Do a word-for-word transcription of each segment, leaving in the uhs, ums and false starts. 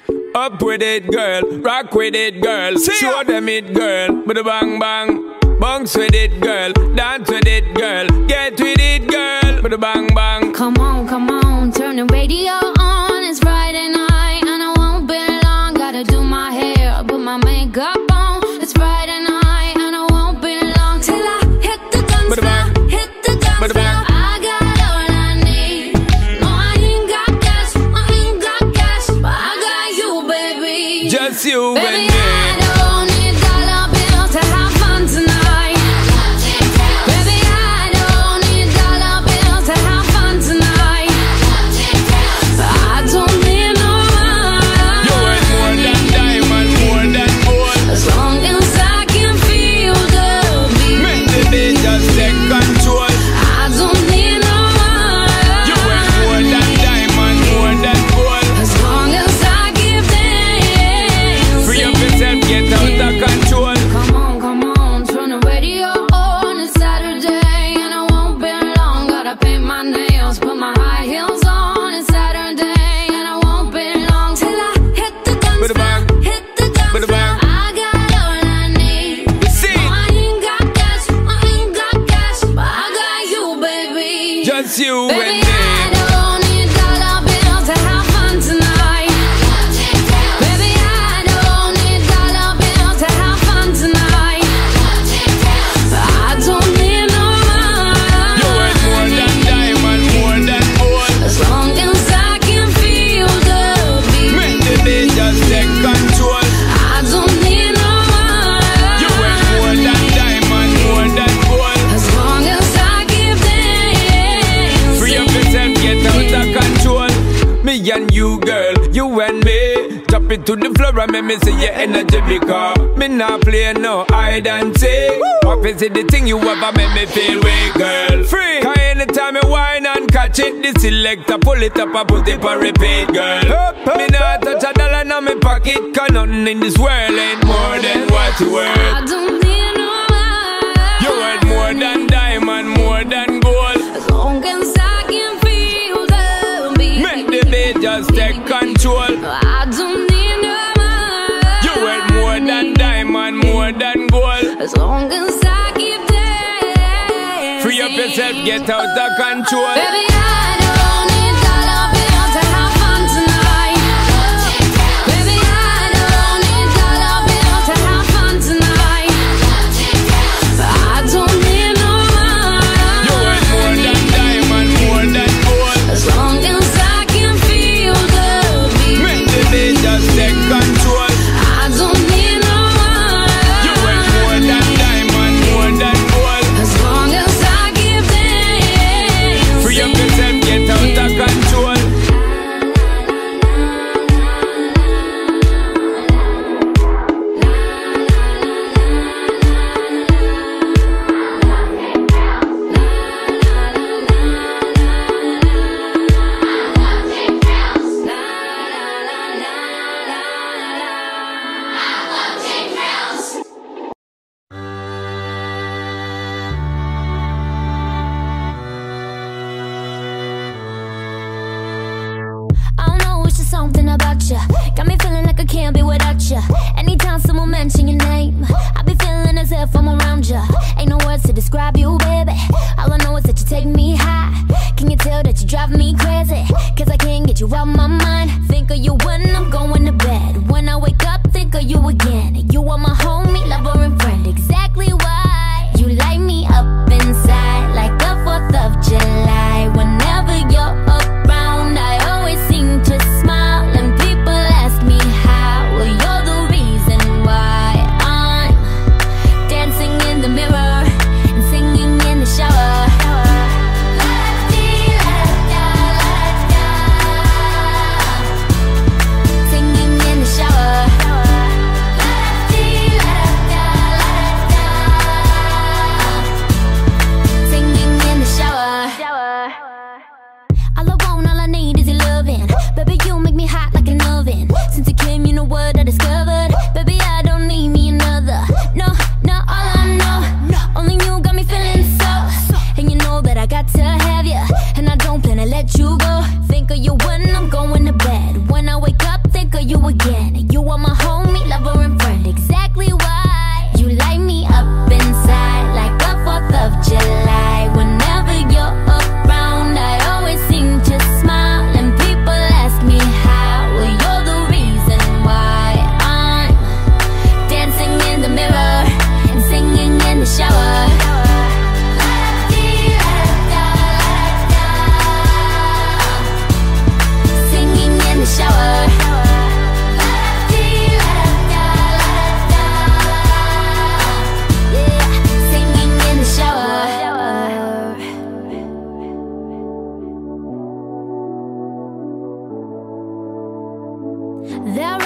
Up with it, girl. Rock with it, girl. See Show ya. them it, girl. With a bang bang. Bounce with it, girl. Dance with it, girl. Get with it, girl. With a bang bang. Come on, come on. Turn the radio on. It's Friday night and I won't be long. Gotta do my hair, put my makeup on. It's Friday night and I won't be long till I hit the dance floor. Hit the dance floor. I got all I need. No, I ain't got cash. I ain't got cash, but I got you, baby. Just you baby, and me. I don't need dollar bills to have fun tonight. Baby, I don't need dollar bills to have fun tonight. I don't need no money. You worth more than diamond, more than gold. As long as I can feel the beat. Make the beat just take control. I don't need no money. You worth more than diamond, more than gold. As long as I give them. Free up yourself, get out of control. Come on, come on, turn the radio on. It's Saturday and I won't be long. Gotta paint my nails, put my high heels on. It's Saturday and I won't be long till I hit the dance With a floor. bang. Hit the dance With a floor. bang. I got all I need. See No, I ain't got cash, I ain't got cash, but I got you, baby. just you Baby, and me. I don't need dollar bills to have fun tonight. Baby, I don't need dollar bills to have fun tonight. I don't need no You worth more money. than diamond, more than gold. As long as I can feel the Make beat. the beat just take control. I don't need no You worth more money. than diamond, more than gold. As long as I give them. Free up yourself, get out of control. Me and you, girl, you and me. Drop it to the floor and make me see your energy because me not play no hide and seek. Office is the thing you ever make me feel weak, girl. Free. Cause anytime you whine and catch it, the selector pull it up and put it on repeat, girl. Me not touch a dollar in my pocket, cause nothing in this world ain't more than what you worth. I don't need no money. You worth more than diamond, more than gold. As long as I can feel the beat. Make the beat just take control. I don't need no money. You worth more than diamond, more than gold. As long as I keep dancing. Free up yourself, get out of control. Baby, I don't need dollar bills to have fun tonight. Baby, I don't need dollar bills to have fun tonight. I don't need no money. You worth more than diamond, more than gold. As long as I can feel the beat. Make the beat just take control. I don't need no money. You worth more than diamond, more than gold. As long as I give them. Free up yourself, get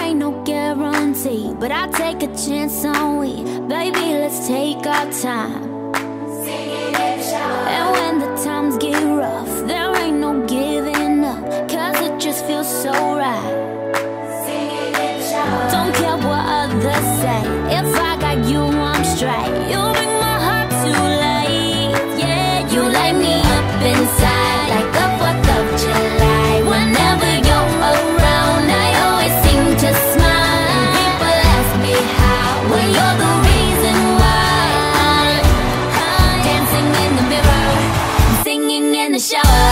ain't no guarantee, but I take a chance on we. Baby, let's take our time. And when the times get rough, there ain't no giving up, cause it just feels so right. Don't care what others say, if I got you, I'm straight. You bring my heart to life, yeah. You light me up inside like the fourth of July. Whenever you're around, I always seem to smile. And people ask me how, well, you're the reason why. I'm dancing in the mirror, singing in the shower.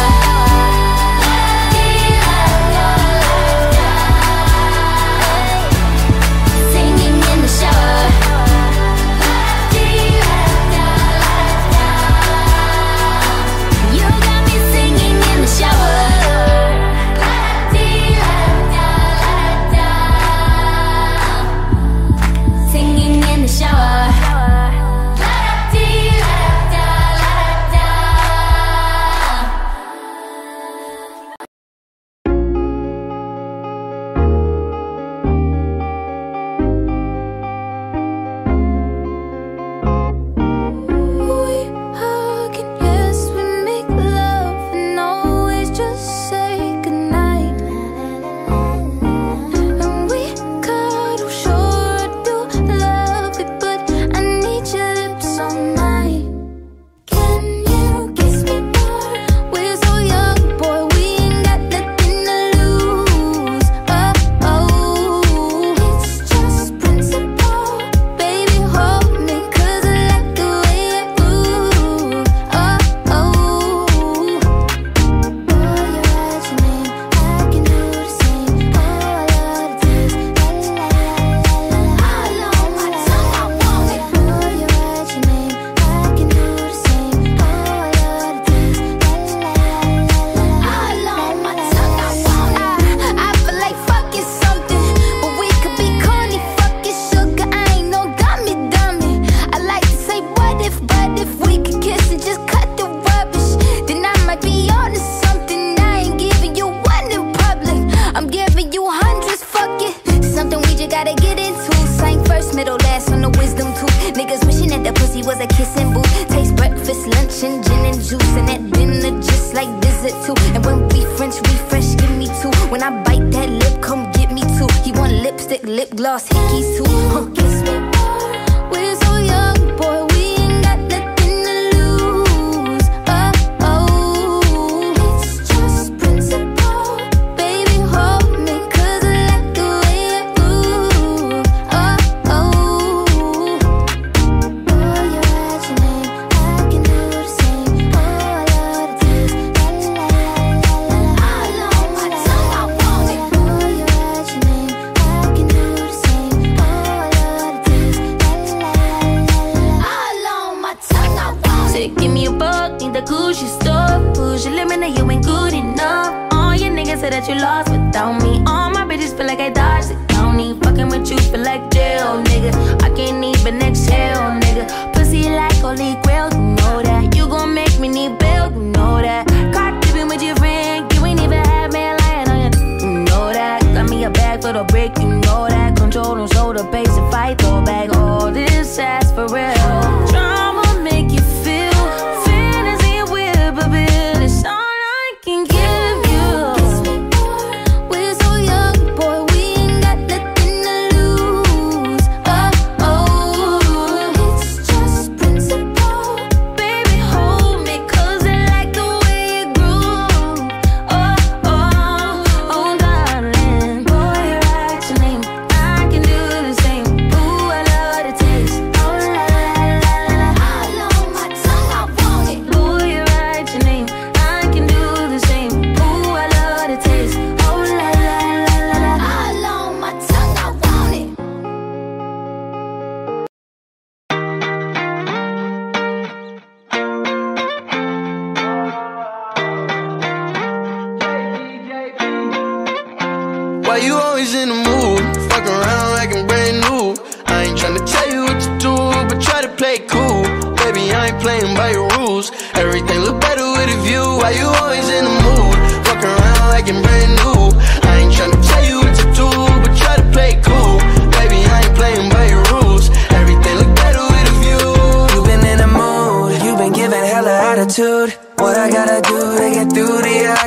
Why you always in the mood? Fuck around like I'm brand new. I ain't tryna tell you what to do, but try to play it cool. Baby, I ain't playing by your rules. Everything look better with a view. Why you always in the mood? Fuck around like I'm brand new. I ain't tryna tell you what to do, but try to play it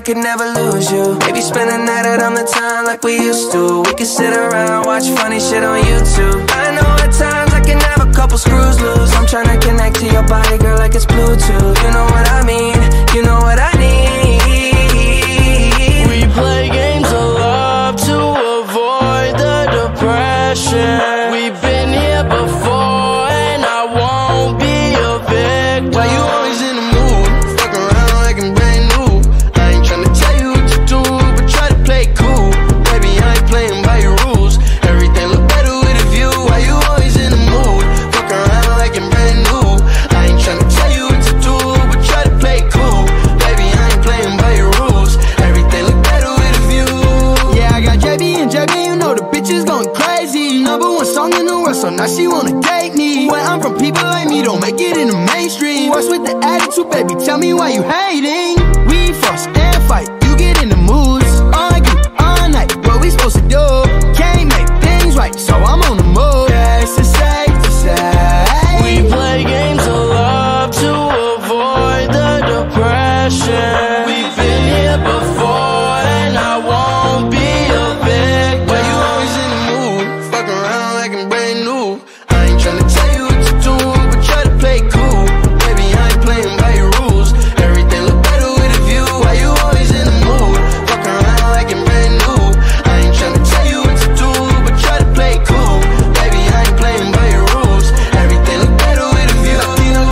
could never lose you. Maybe spend a night out on the town like we used to. We could sit around, watch funny shit on YouTube. I know at times I can have a couple screws loose. I'm trying to connect to your body, girl, like it's Bluetooth. You know what I mean, you know what I need. We play games of love to avoid the depression. We've been here before and I won't be a victim. Why you always in the mood? Fuck around like I'm brand new. I ain't tryna tell you what to do, but try to play cool. Baby, I ain't playing by your rules. Everything look better with a view. Why you always in the mood? Fuck around like I'm brand new. I ain't tryna tell you what to do, but try to play cool. Baby, I ain't playing by your rules. Everything look better with a view. Yeah, I got J B and J B, you know the bitch is going crazy. Number one song in the world, so now she wanna date me. Where I'm from, people like me don't make it in the mainstream. What's with the attitude, baby? Tell me why you hating. We fuss and fight, you get in the moods. Argue all night, what we supposed to do? Can't make things right, so I'm on the move. Yeah, it's safe to say we play games of love to avoid the depression. We've been here before and I won't be a victim. Why you always in the mood? Fuck around like I'm brand new. I ain't tryna tell you what to do, but try to play cool. Baby, I ain't playing by your rules. Everything look better with a view. Why you always in the mood? Fuck around like I'm brand new. I ain't tryna tell you what to do, but try to play cool. Baby, I ain't playing by your rules. Everything look better with a view.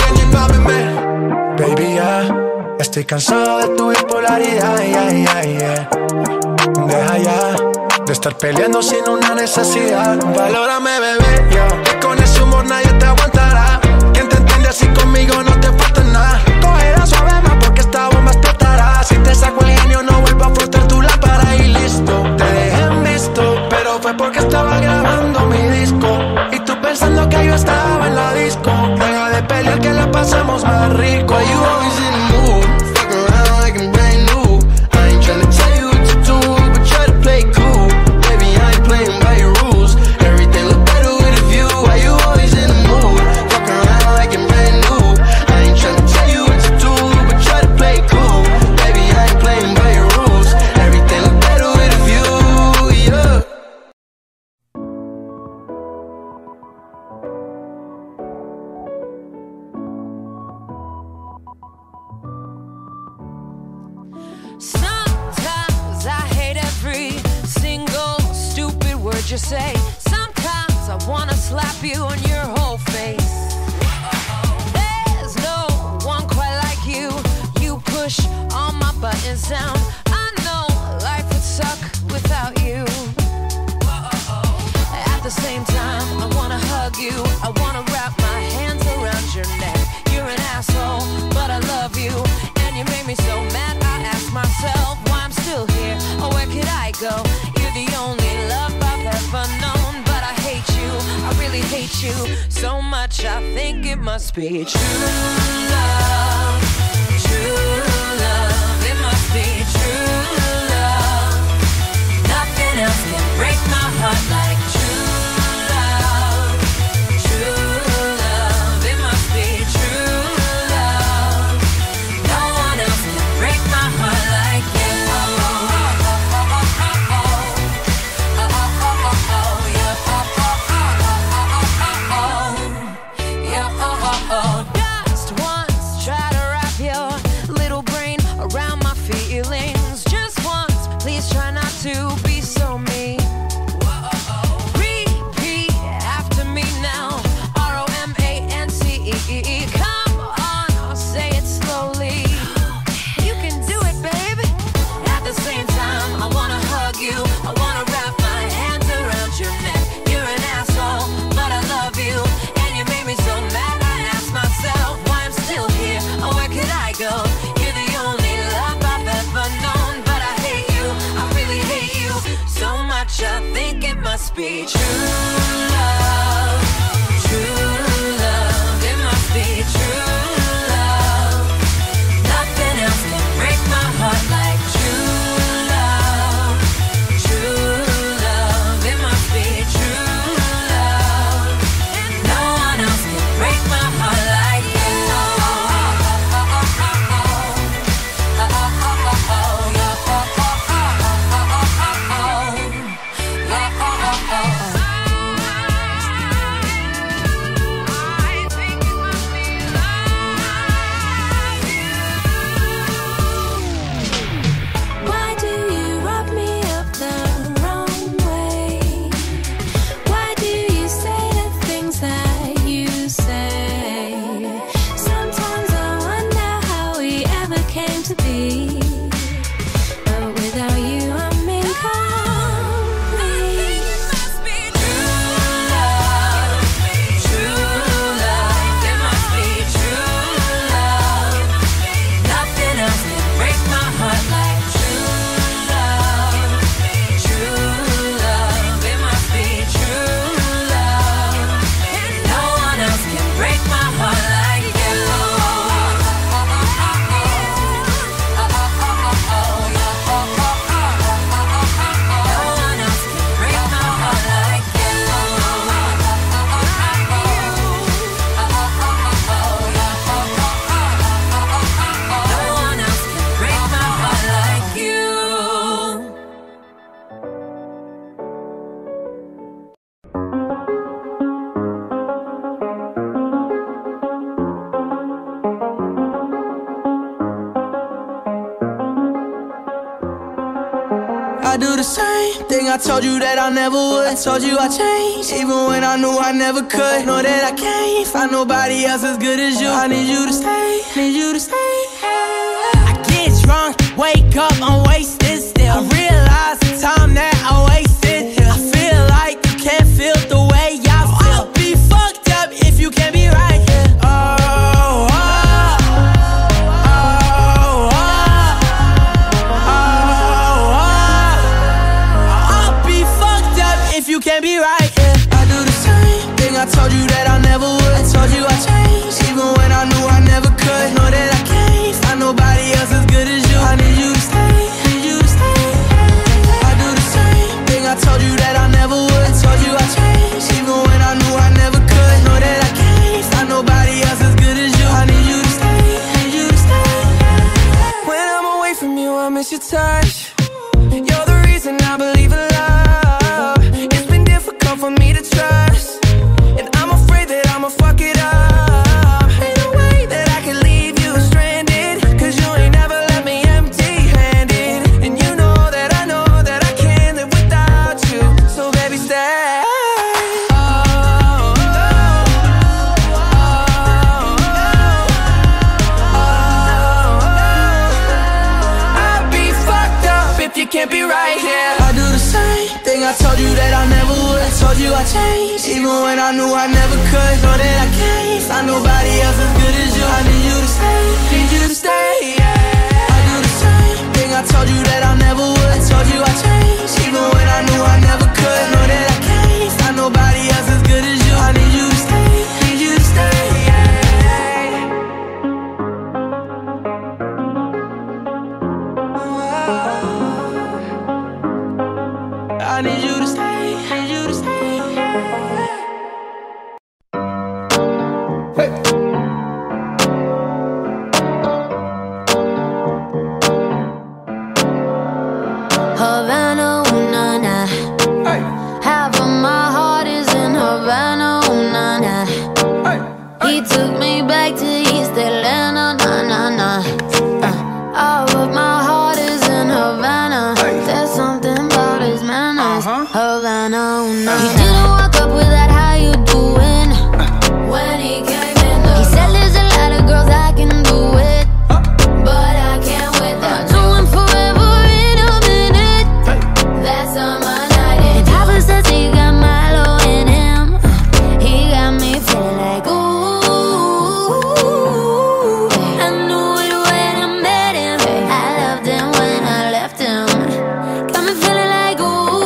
Baby, ya estoy cansado de tu bipolaridad, yeah, yeah, yeah. Deja ya de estar peleando sin una necesidad. Valórame, bebé, yo, que con ese humor nadie te aguantará. Quien te entiende así conmigo no te falta nada. Cógela suave más porque esta bomba explotará. Si te saco el genio no vuelvo a frotar tu lámpara y listo. Te dejé en visto, pero fue porque estaba grabando mi disco. Y tú pensando que yo estaba en la disco. Deja de pelear que la pasamos más rico. Why you always in the mood? Fuck around like I'm brand new. I ain't tryna tell you what to do, but try to play cool. Baby, I ain't playing by your rules. Everything look better with a view. Why you always in the mood? Fuck around like I'm brand new. I ain't tryna tell you what to do, but try to play cool. Baby, I ain't playing by your rules. Everything look better with a view, yeah. Sometimes I hate every single stupid word you say. Sometimes I wanna slap you on your whole face. There's no one quite like you. You push all my buttons down. I know life would suck without you. At the same time, I wanna hug you. I wanna wrap my hands around your neck. You're an asshole, but I love you. And you made me so mad, I ask myself why I'm still here, or where could I go? You're the only love I've ever known, but I hate you, I really hate you so much, I think it must be true love, true love, it must be true love. Nothing else can break my heart like true love, true love, it must be true love. No one else can break my heart like you. Just once, try to wrap your little brain around my feelings. Just once, please try not to be so mean. Repeat after me now. R O M A N C E. Come on, I'll say it slowly. You can do it, babe. At the same time, I wanna hug you. I wanna wrap my hands around your neck. You're an asshole, but I love you. And you made me so mad, I ask myself why I'm still here, or where could I go? You're the only love I've ever known, but I hate you, I really hate you so much, I think it must be true love, true love, it must be true love. Nothing else can break my heart like true love, true love, it must be true love. No one else can break my heart like you. Oh, oh, oh, oh, oh, oh, oh, oh, oh, oh, oh, yeah. the same thing I told you that I never would. I told you I changed, even when I knew I never could. Know that I can't find nobody else as good as you. I need you to stay, need you to stay. I get drunk, wake up, I'm wasted still. I realize the time that I wasted. I feel like you can't feel the way I feel. I'll be fucked up if you can't be right here. Oh, oh, oh, oh, oh, oh. I'll be fucked up if you can't be right here. I do the same thing I told you that I never would. I told you I changed, even when I knew I never could. Know that I can't find nobody else as good as you. I need you to stay, need you to stay. I do the same thing I told you that I never would. I told you I changed, even when I knew I never could. Know that I can't find nobody else as good as you. I need you to stay, need you to stay. When I'm away from you, I miss your touch. You're the reason I believe in love. It's been difficult for me to trust, and I'm afraid that I'ma fuck it up. Ain't no way that I can leave you stranded, cause you ain't never left me empty-handed. And you know that I know that I can't live without you. So baby, stay. Oh, oh, oh, oh, oh. I'll be fucked up if you can't be right here. I do the same thing I told you that I never would. I told you I changed, even when I knew I never could. Know that I can't find nobody else as good as you. I need you to stay, need you to stay, yeah. I do the same thing I told you that I never would. I told you I changed, even when I knew I never could. Know that I can't find nobody else as good as you. I need you to stay, need you to stay, yeah. I need you to stay, need you to stay. Hey. Havana, ooh, nah, nah. Hey. Half of my heart is in Havana, ooh, nah, nah. Hey. He took me back to East Atlanta, nah, nah, nah. Uh, all of my heart is in Havana. Hey. There's something about his manners. Uh-huh. Havana, ooh, nah. He didn't walk up with that, how you doing? When he came in the He said there's a lot of girls I can do it, but I can't with that. Do him forever in a minute. That's on my night. And Papa says he got Milo in him. He got me feeling like ooh. I knew it when I met him. I loved him when I left him. Got me feeling like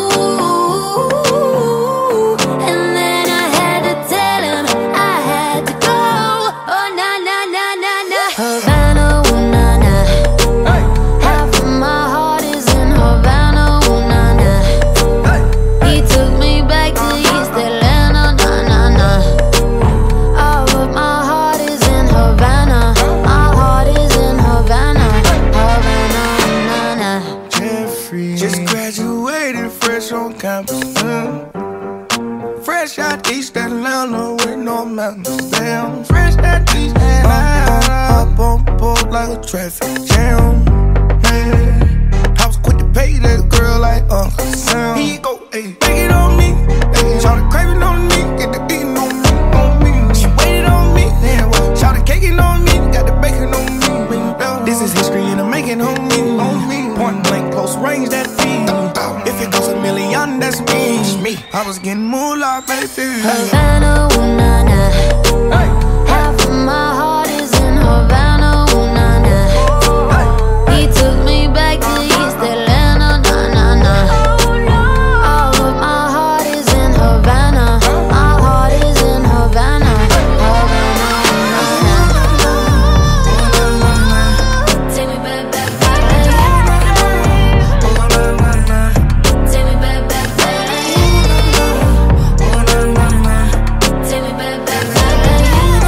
ooh. And then I had to tell him I had to go. Oh na na na na na. Havana, ooh na na. Hey. Half of my heart is in Havana, ooh na na. Hey. He took me back to East Atlanta, nah nah nah. All of my heart is in Havana. My heart is in Havana, Havana, nah nah. Jeffrey just graduated fresh on campus. mm. Fresh out East Atlanta with no mountains. Damn, fresh out East Atlanta. Up on board like a traffic jam. Man, I was quick to pay that girl like Uncle Sam. Here you go, ayy, take it on me. Ayy, shout the craving on me, get the beating on me, on me. She waited on me, yeah, well, shout the caking on me, got the bacon on me. This is history and I'm making on me, on me. Point blank, close range, that feed. If it goes a million, that's me. me. I was getting moolah, baby. Havana, ooh na na. Hey. Half of my heart is in Havana, ooh na na. He took me back to East Atlanta, nah nah nah. All of my heart is in Havana. My heart is in Havana, Havana, nah nah. Take me back, back, back. Take me back, back, back. Take me back, back, back.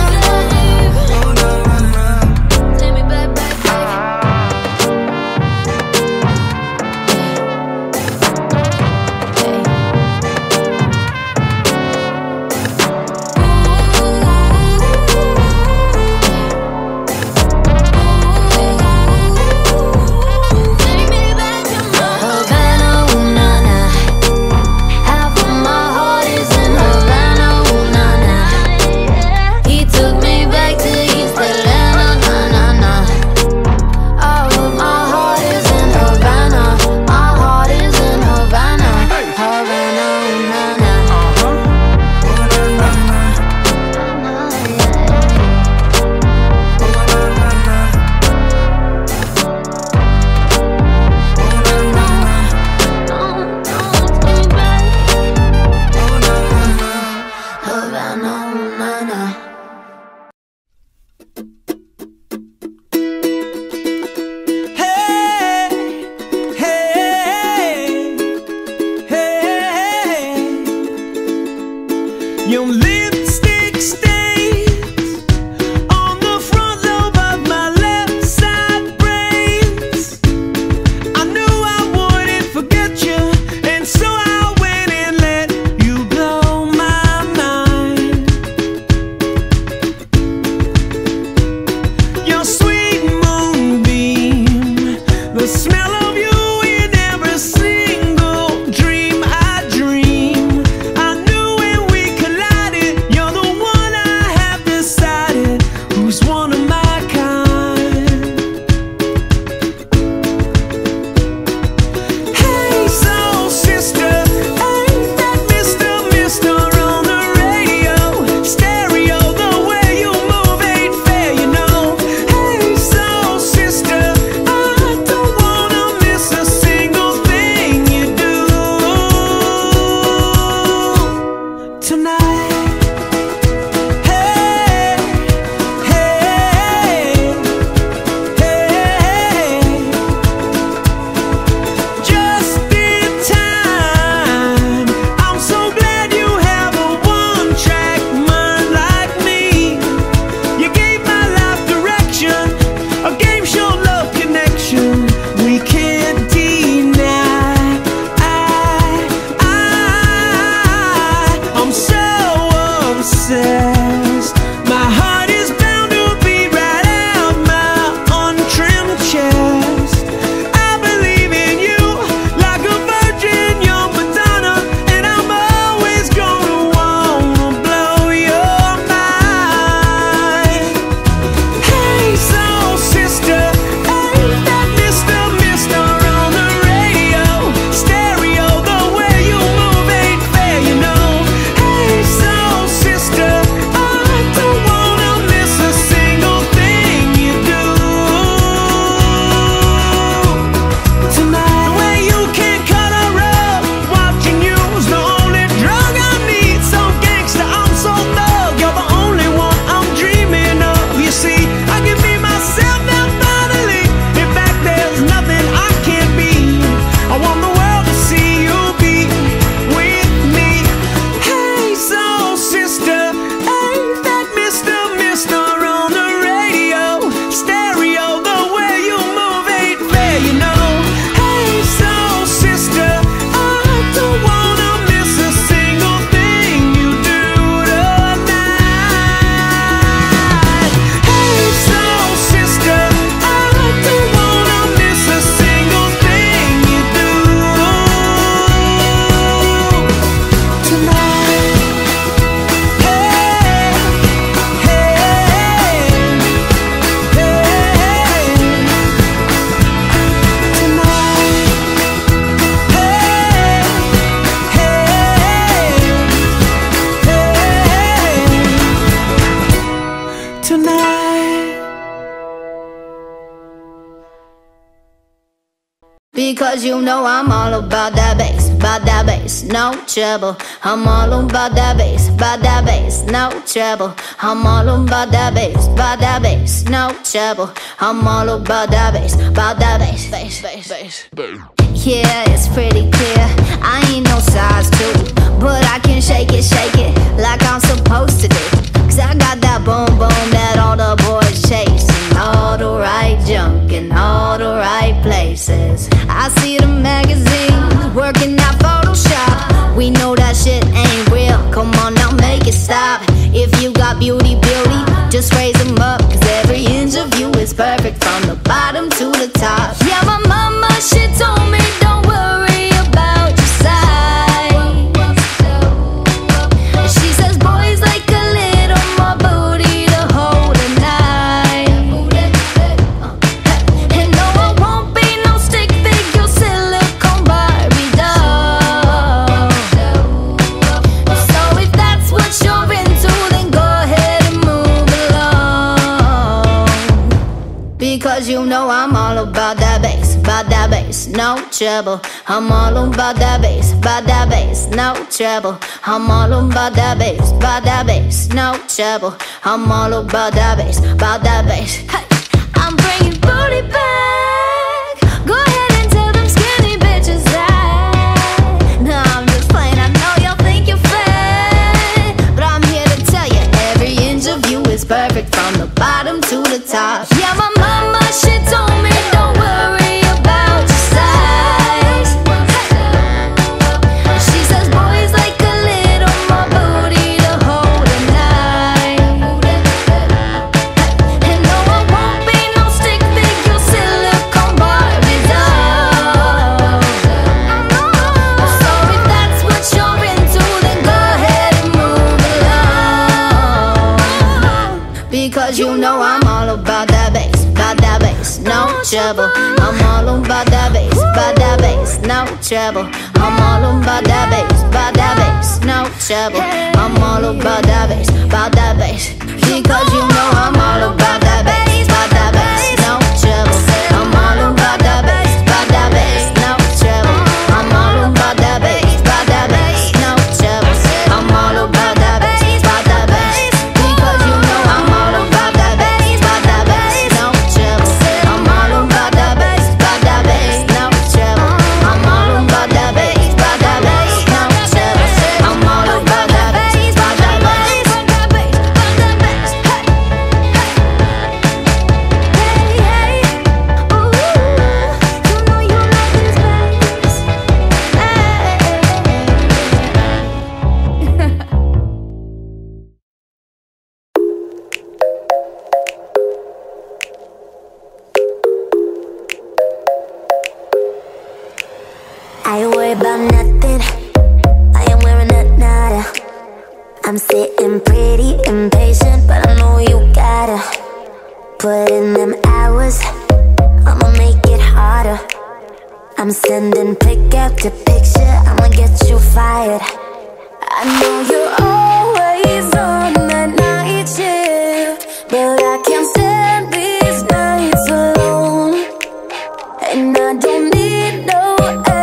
Your lipstick stains on the front lobe of my left side brains. I knew I wouldn't forget you, and so I went and let you blow my mind. Your sweet moonbeam, the smell of you in every single dream I dream. I knew when we collided, you're the one I have decided who's one of my kind. Hey, soul sister, ain't that Mister Mister on the radio? Stereo, the way you move ain't fair, you know. Hey, soul sister, I don't wanna miss a single thing you do tonight. Hey, hey, hey, just in time. I'm so glad you have a one-track mind like me. You gave my life direction, a game show love connection we can't deny. I, I, I'm so obsessed. My heart is bound to beat right out my untrimmed chest. I believe in you like a virgin, you're Madonna, and I'm always gonna wanna blow your mind. Hey, soul sister, ain't that Mister Mister on the radio? Stereo, the way you move ain't fair, you know. Hey, soul sister, I don't wanna miss a single thing you do tonight. The way you can cut a rug, watching you's the only drug I need. So gangsta, I'm so thug, you're the only one I'm dreaming of. You see, I can be myself now finally. In fact, there's nothing I can't be. I want the world to see you be with me. Hey, soul sister, ain't that Mister Mister on the radio? Stereo, the way you move ain't fair, you know. Hey, soul sister, I don't wanna miss a single thing you do tonight. Hey, soul sister, I don't wanna miss a single thing you do tonight. Hey, hey, hey, tonight. Hey, hey, hey, tonight. Because you know I'm all about that bass, about that bass, no trouble. I'm all about that bass, about that bass, no trouble. I'm all about that bass, about that bass, no trouble. I'm all about that bass, about that bass, bass, bass, bass. Yeah, it's pretty clear, I ain't no size two, but I can shake it, shake it like I'm supposed to do. Cause I got that boom boom that all the boys chase, and all the right junk in all the right places. I see the magazines working out Photoshop. We know that shit ain't real, come on now make it stop. If you got beauty, beauty, just raise them up. Cause every inch of you is perfect from the bottom to the top. Yeah, my mama, she told me don't worry about your size. She says boys like a little more booty to hold at night. And no, I won't be no stick figure silicone Barbie doll. So if that's what you're into, then go ahead and move along. Because you know I'm all about that bass, about that bass, no trouble. I'm all about that bass, about that bass, no trouble. I'm all about that bass, about that bass, no trouble. I'm all about that bass, about that bass. Hey, I'm bringing booty back. Go ahead and tell them skinny bitches that. No, I'm just playing, I know y'all think you're fat, but Because you know I'm all about that bass, about that bass, no trouble. I'm all about that bass, about that bass, no trouble. I'm all about that bass, about that bass, no trouble. I'm all about that bass, about that bass. Because you know I'm all about that bass, about that bass, no trouble. I'm all about that bass, about that bass, no trouble. I'm all about that bass, about that bass, no trouble. I'm all about that bass, about that bass. Because you know I'm all about that bass, about that bass, no trouble. I'm all about that bass, about that bass, no trouble. I'm all about that bass, about that bass, no trouble. I'm all about that bass, about that bass, about that bass, about that bass. Hey, hey, ooh, you know you like this bass. I ain't worried about nothing. I am wearing a nada. I'm sitting pretty impatient, but I know you gotta put in them hours. I'ma make it harder. I'm sending pick after picture. I'ma get you fired. I know you're always on that night shift, but I can't stand these nights alone. And I don't need no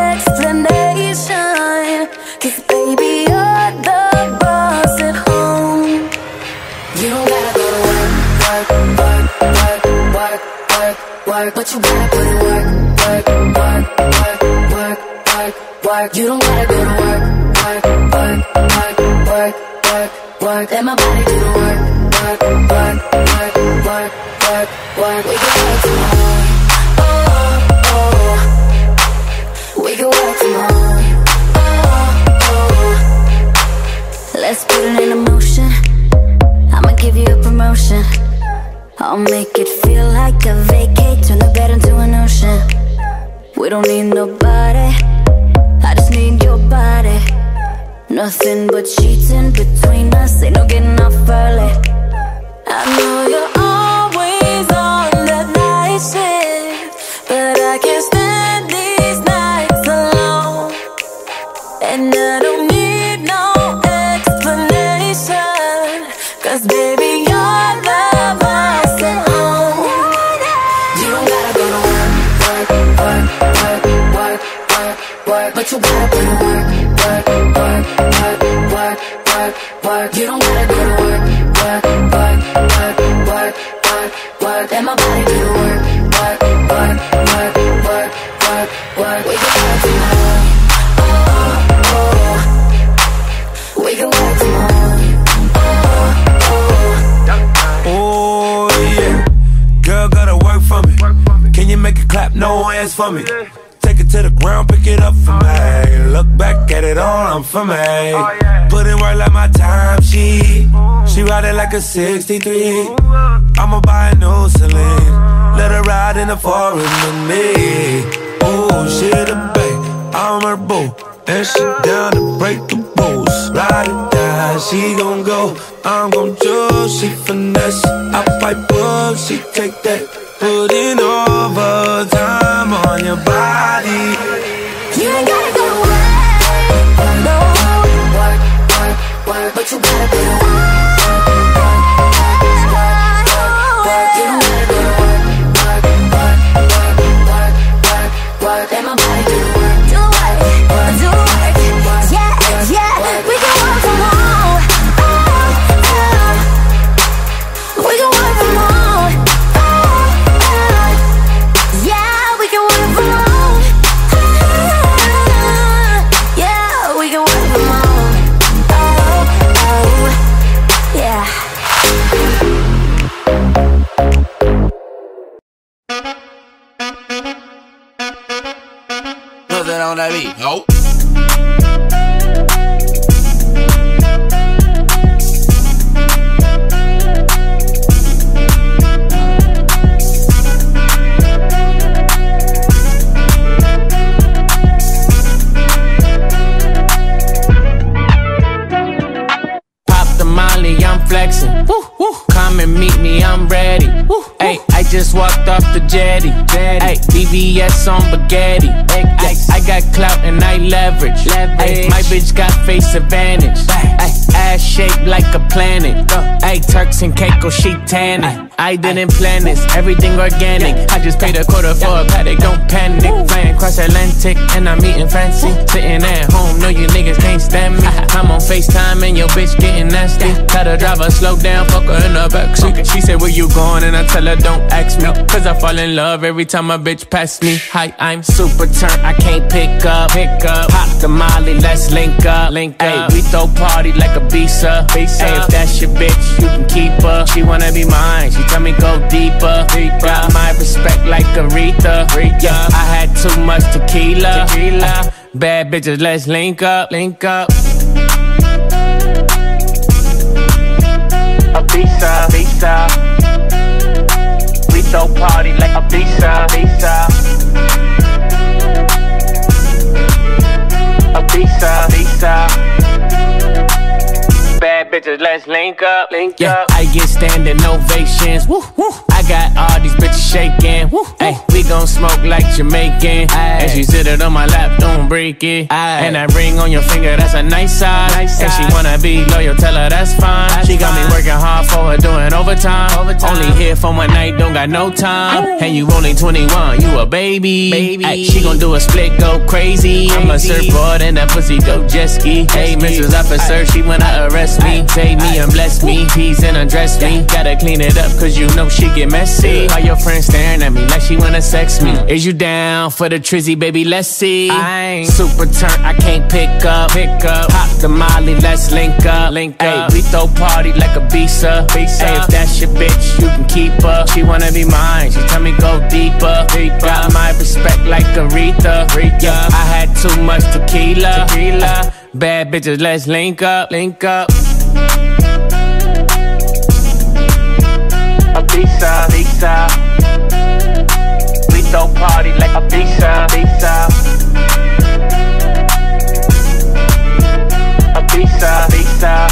explanation, 'cause baby, you're the boss at home. You don't gotta go to work, work, work, work, work, work, work, but you gotta put in work, work, work, work, work, work, work. You don't gotta go to work, work, work, work, work, work, work. Let my body do the work, work, work, work, work, work, work. We can work tomorrow. Oh, oh. We can work tomorrow. Oh, oh. Let's put it in motion. I'ma give you a promotion. I'll make it feel like a vacate. Turn the bed into an ocean. We don't need nobody, I just need your body. Nothing but sheets in between us, ain't no getting off early. I know you're always on that night shift, but I can't stand these nights alone. And I don't need no explanation, 'cause baby, you're the boss at home. You don't gotta go to work, work, work, work, work, work, work, but you gotta put in work, work, work, work, work, work, work. You don't gotta go to work, work, work, work, work, work, work. Let my body do the work, work, work, work, work, work, work. We can work tomorrow. Oh, oh. We can work tomorrow. Oh, oh. Oh yeah, girl gotta work for me. Can you make it clap? No hands for me. Take it to the ground, pick it up for me. Look back at it all, I'm for me. Put in work like my time sheet. She ride it like a sixty-three. I'ma buy a new Celine. Let her ride in the forest with me. Oh, she the babe, I'm her boo, and she down to break the rules. Ride it down, she gon' go, I'm gon' choose. She finesse, I fight up, she take that. Putting overtime on your body. You ain't gotta go to work, no. Work, work, work, but you gotta go to work. You don't gotta go to work, work, work, work, work, work, work. Let my body do the work, do work, do work. Yeah, yeah, we can work from home. Oh, oh. We can work from home. Oh, oh. Yeah, we can work from home. Yeah, we can work from home. Oh, oh, yeah. Nothing on that beat. Nope. flexing. Woo, woo. Come and meet me, I'm ready. Hey, I just walked off the jetty. Hey, B B S on spaghetti. Ay, I got clout and I leverage. Ay, my bitch got face advantage. Ay, ass shaped like a planet. Ay, Turks and Caicos, she tanning. I didn't plan this, everything organic. I just paid a quarter for a paddock, don't panic. Flying cross Atlantic and I'm eating fancy. Sitting at home, know you niggas can't stand me. I'm on FaceTime and your bitch getting nasty. Tell the driver slow down, fuck her in the backseat. She said where you going and I tell her don't ask me. Cause I fall in love every time a bitch pass me. Hi, I'm super turned, I can't pick up. Pick up, pop the molly, let's link up. Link up, we throw party like a visa. Hey, if that's your bitch, you can keep her. She wanna be mine, she tell me go deeper. Got my respect like Aretha. Yeah, I had too much tequila. tequila. Bad bitches, let's link up. Link up. A visa, visa. We throw party like a visa, visa. A visa, visa. Bad bitches, let's link up, link yeah, up. I get standing ovations. Woo, woo. I got all these bitches shaking. Woo, hey, we gon' smoke like Jamaican. Aye. And she sit it on my lap, don't break it. Aye. And that ring on your finger, that's a nice size. Nice and size. She wanna be loyal, tell her that's fine. That's she got fine. Me working hard for her, doing overtime. overtime. Only here for one night, don't got no time. Ooh. And you only twenty-one, you a baby. baby. Ay, she gon' do a split, go crazy. crazy. I'm a surfboard and that pussy go jet ski. Hey, Missus Officer, she wanna arrest me, take me and bless me, tease and undress me. Gotta clean it up cause you know she get messy. All your friends staring at me like she wanna sex me. Is you down for the trizzy, baby? Let's see. I ain't super turned, I can't pick up. Pick up, pop the molly, let's link up. Link up. Ay, we throw party like a visa. visa. Ay, if that's your bitch, you can keep her. She wanna be mine, she tell me go deeper. deeper. Got my respect like Aretha. Aretha. Yeah, I had too much tequila. tequila. Bad bitches, let's link up. Link up. A visa, visa. We throw party like a visa, visa. A visa, visa.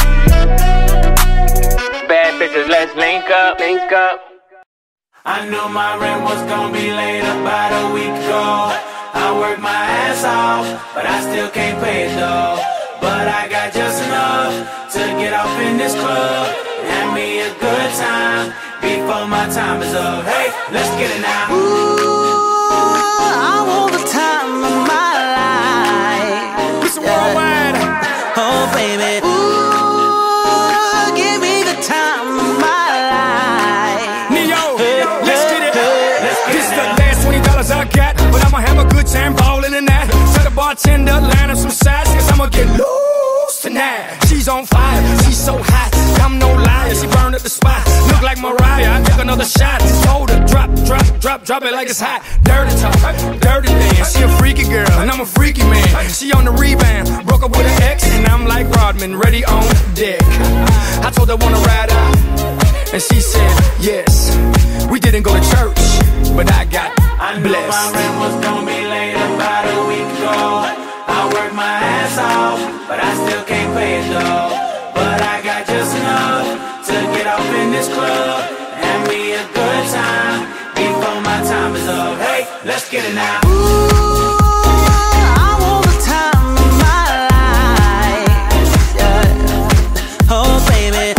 Bad bitches, let's link up, link up. I knew my rent was gonna be late about a week ago. I worked my ass off, but I still can't pay it though. But I got just enough to get off in this club. Have me a good time before my time is up. Hey, let's get it now. Ooh, I want the time of my life. Listen worldwide. Oh, baby. Ooh, give me the time of my life. Neo, hey, let's get it. Hey, let's get this is the last twenty dollars I got, but I'ma have a good time ballin' in that. Tell the bartender, line up some sides, cause I'ma get loose tonight. She's on fire, she's so hot, I'm no liar, she burned up the spot. Look like Mariah, I took another shot. Just told her, drop, drop, drop, drop it like it's hot. Dirty talk, dirty dance. She a freaky girl, and I'm a freaky man. She on the rebound, broke up with an ex, and I'm like Rodman, ready on deck. I told her wanna ride out, and she said yes. We didn't go to church, but I got I knew blessed. My rent was gonna be late about a week ago. I worked my ass off, but I still can't pay it though. But I got just enough to get off in this club. Have me a good time before my time is up. Hey, let's get it now. Ooh, I want the time of my life. Yeah. Oh, baby.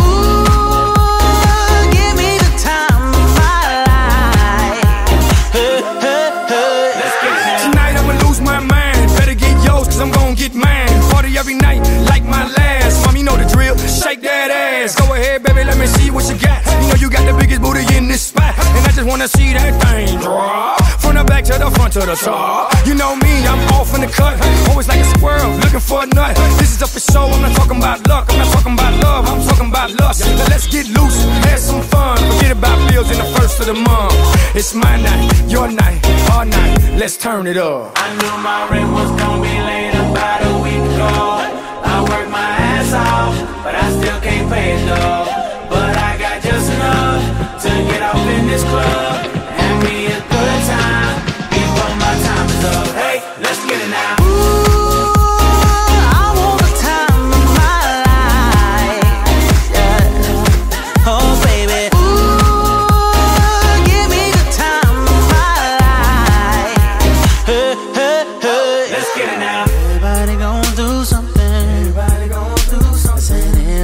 Ooh, give me the time of my life. Hey, hey, hey. Let's get it now. Tonight I'ma lose my mind. Better get yours, cause I'm gon' get mine. Party every night, like my last. Mom, you know the drill. Shake that ass. Go ahead, baby, let me see what you got. You know you got the biggest booty in this spot, and I just wanna see that thing drop. From the back to the front to the top. You know me, I'm off in the cut. Always like a squirrel, looking for a nut. This is up for show, I'm not talking about luck. I'm not talking about love, I'm talking about lust. Now let's get loose, have some fun. Forget about bills in the first of the month. It's my night, your night, our night. Let's turn it up. I knew my rent was gonna be late about a week ago. I worked my ass off, but I still can't pay it though. But I got just enough to get off in this club. Have me a good time before my time is up. Hey, let's get it now. Ooh, I want the time of my life. Yeah.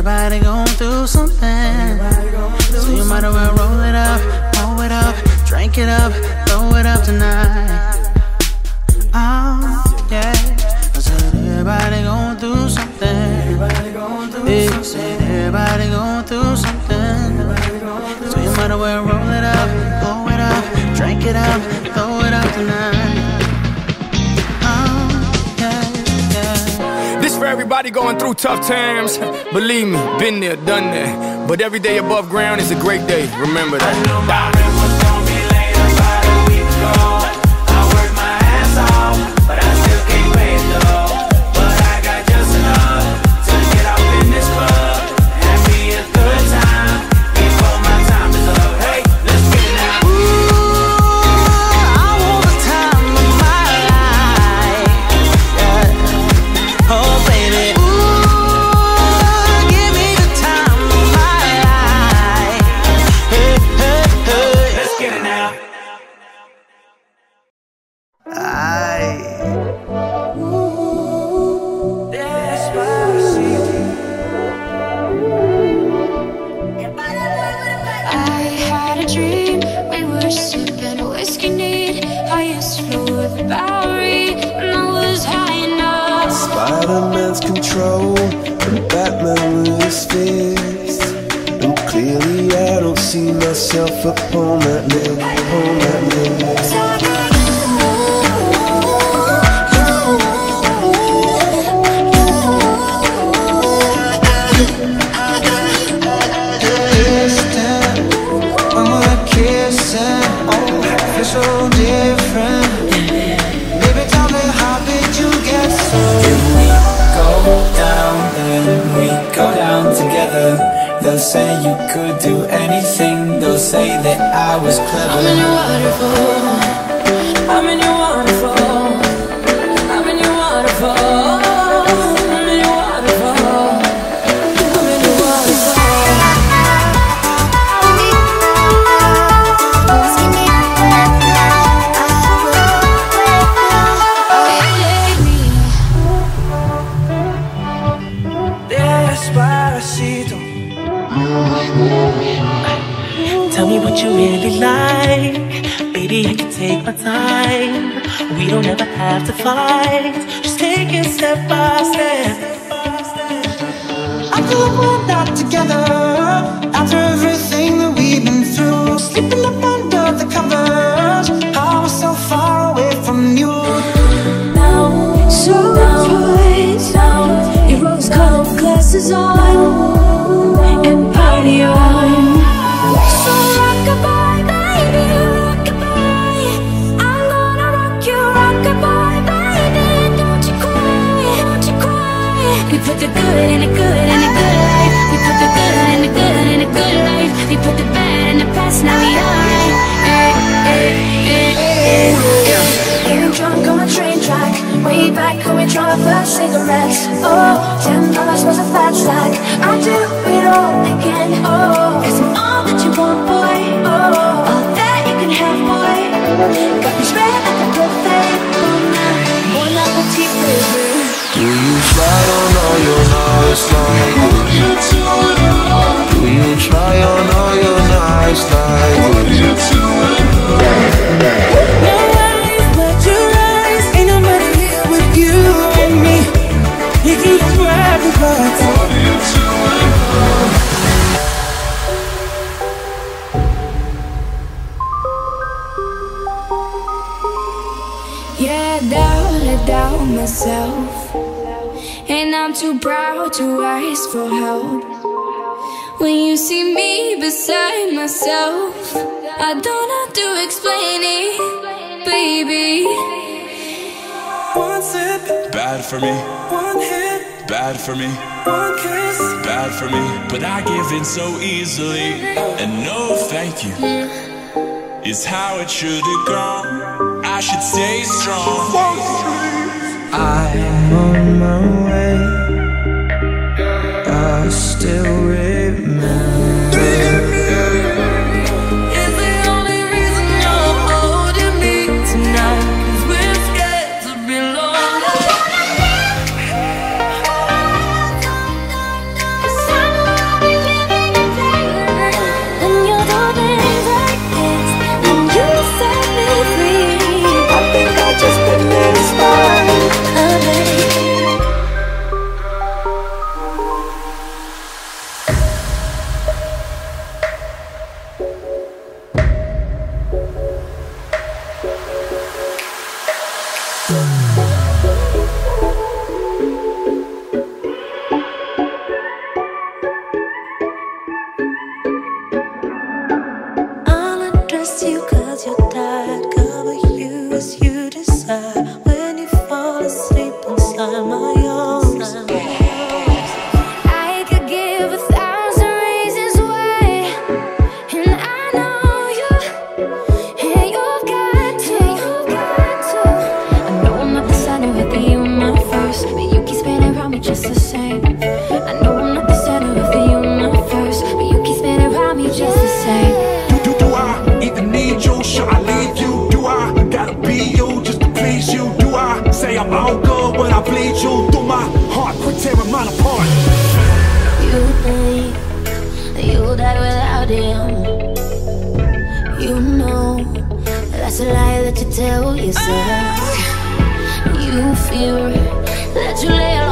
everybody going through something. So you might as well roll it up, roll it up, drink it up, throw it up tonight. Oh, yeah. I said everybody going through something. Yeah, said everybody going through something. So you might as well roll it up, blow it up, drink it up, throw it up tonight. Oh, yeah, yeah. This for everybody going through tough times. Believe me, been there, done that. But every day above ground is a great day. Remember that. I knew my rent was gonna be late about a week ago. I worked my ass off, but I still can't pay it though. But I got just enough to get out in this club and be a good time before my time is up. Hey, let's get it now. Ooh, I want the time of my life. Yeah. Oh, baby. Spider-Man's control and Batman with his fist. And clearly I don't see myself upon that list, upon that list. When we're kissing, oh, feels so different. Baby, tell me how did you get so? If we go down, then we go down together. They'll say you could do anything. They'll say that I was clever. I'm in your waterfall. I'm in your waterfall. I'm in your waterfall. I'm in your waterfall. I'm in your waterfall. Despacito. Tell me what you really like. Baby, I can take my time. We don't ever have to fight. Just take it step by step. I feel like we're not together after everything that we've been through. Sleeping up under the covers, I was so far away from you. Now, so put your rose-colored glasses on and party on. So rock-a-bye, baby, rock-a-bye. I'm gonna rock you, rock-a-bye, baby. Don't you cry, don't you cry. We put the good in the good in the good life. We put the good in the good in the good life. We put the bad in the past, now we alright. Hey, hey, hey, hey, hey. Getting drunk on a train track. Way back when we tried first cigarettes. Oh, ten dollars was a fat stack. I do it all again. Oh, cause I'm all that you want, boy. Oh, all that you can have, boy. Got me spread like a good thing. Bon appetit, baby. Do you try on all your nice nights? Do you try on all your nice nights? You keep grabbing parts. Yeah, I doubt, I doubt myself, and I'm too proud to ask for help. When you see me beside myself, I don't have to explain it, baby. One sip, bad for me. One hit, bad for me. One kiss, bad for me. But I give in so easily, and no thank you is how it should have gone. I should stay strong. I'm on my way. I still remember. Is the only reason you're holding me tonight? Cause we're scared to be alone. Cause I know yourself. You fear that you lay